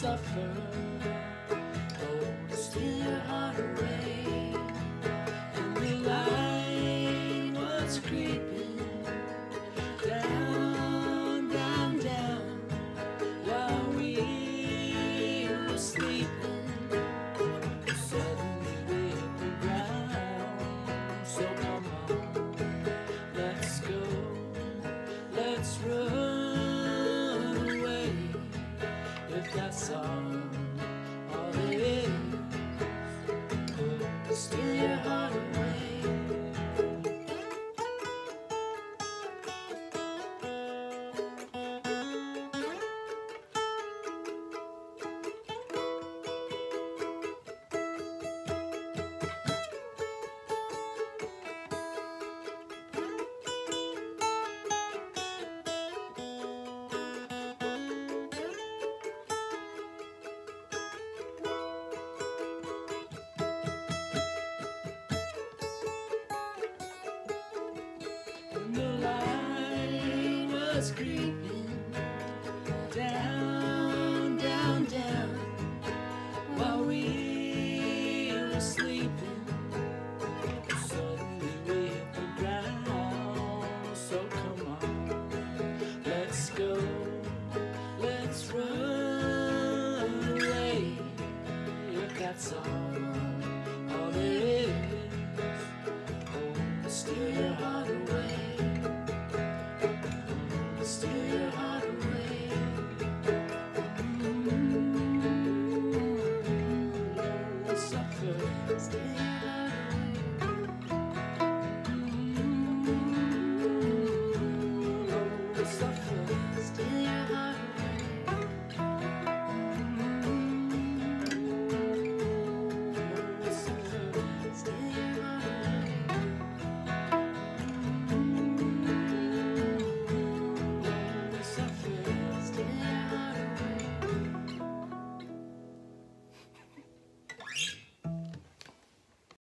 suffer. Oh, steal your heart away. And the light was creeping down, down, down, while we were sleeping. Suddenly we hit the ground. So come on, let's go, let's run away. If that's all it is, steal your heart away. And the light was creeping down, down, down, while we were sleeping. Suddenly we hit the ground. So come on, let's go, let's run away. If that's all